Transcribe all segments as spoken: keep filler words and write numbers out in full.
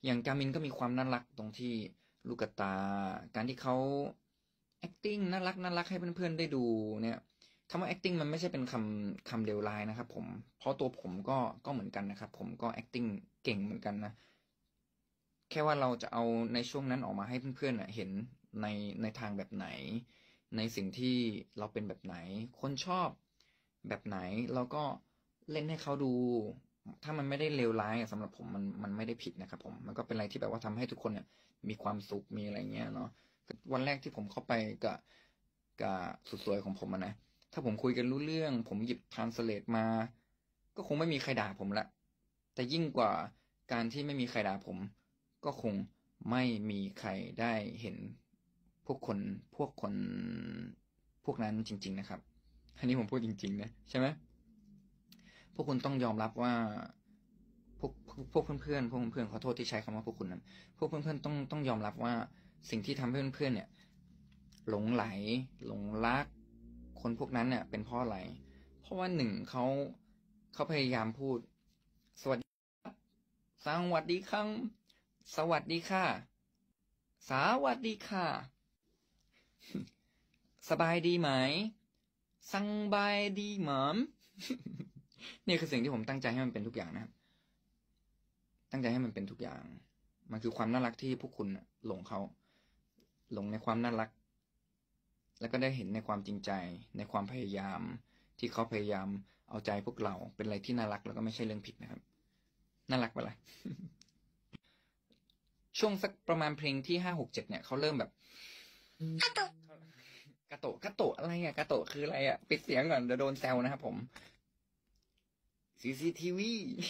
อย่างกามินก็มีความน่ารักตรงที่ลูกตาการที่เขา acting น่ารักน่ารักให้เพื่อนๆได้ดูเนี่ยคำว่า acting มันไม่ใช่เป็นคำคำเลวร้ายนะครับผมเพราะตัวผมก็ก็เหมือนกันนะครับผมก็ acting เก่งเหมือนกันนะแค่ว่าเราจะเอาในช่วงนั้นออกมาให้เพื่อนๆเห็นในในทางแบบไหนในสิ่งที่เราเป็นแบบไหนคนชอบแบบไหนเราก็เล่นให้เขาดูถ้ามันไม่ได้เลวร้ายสำหรับผมมันมันไม่ได้ผิดนะครับผมมันก็เป็นอะไรที่แบบว่าทำให้ทุกคนเนี่ยมีความสุขมีอะไรเงี้ยเนาะวันแรกที่ผมเข้าไปกับกับสุดสวยของผมนะถ้าผมคุยกันรู้เรื่องผมหยิบทรานสเลทมาก็คงไม่มีใครด่าผมละแต่ยิ่งกว่าการที่ไม่มีใครด่าผมก็คงไม่มีใครได้เห็นพวกคนพวกคนพวกนั้นจริงๆนะครับอันนี้ผมพูดจริงๆนะใช่ไหมพวกคุณต้องยอมรับว่าพวกพวกเพื่อนๆพวกเพื่อนๆขอโทษที่ใช้คำว่าพวกคุณนะพวกเพื่อนๆต้องต้องยอมรับว่าสิ่งที่ทำให้เพื่อนๆเนี่ยหลงไหลหลงรักคนพวกนั้นเนี่ยเป็นเพราะอะไรเพราะว่าหนึ่งเขาเขาพยายามพูดสวัสดีสวัสดีครับสวัสดีค่ะสวัสดีค่ะสบายดีไหมสบายดีไหม นี่คือสิ่งที่ผมตั้งใจให้มันเป็นทุกอย่างนะครับตั้งใจให้มันเป็นทุกอย่างมันคือความน่ารักที่พวกคุณหลงเขาหลงในความน่ารักแล้วก็ได้เห็นในความจริงใจในความพยายามที่เขาพยายามเอาใจพวกเราเป็นอะไรที่น่ารักแล้วก็ไม่ใช่เรื่องผิดนะครับน่ารักไปเลย ช่วงสักประมาณเพลงที่ห้าหกเจ็ดเนี่ยเขาเริ่มแบบกระโตะกระโตะกระโตะอะไรอ่ะกระโตะคืออะไรอ่ะปิดเสียงก่อนเดี๋ยวโดนแซวนะครับผม ซี ซี ที วี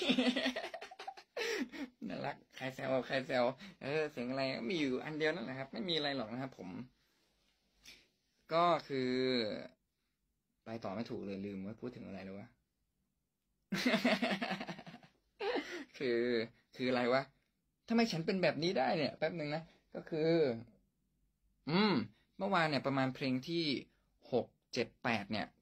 น่ารักใครแซวใครแซวเออเสียงอะไรมีอยู่อันเดียวนั่นแหละครับไม่มีอะไรหรอกนะครับผมก็คือไปต่อไม่ถูกเลยลืมว่าพูดถึงอะไรแล้ววะ คือคืออะไรวะทำไมฉันเป็นแบบนี้ได้เนี่ยแป๊บหนึ่งนะก็คืออืมเมื่อวานเนี่ยประมาณเพลงที่หกเจ็ดแปดเนี่ย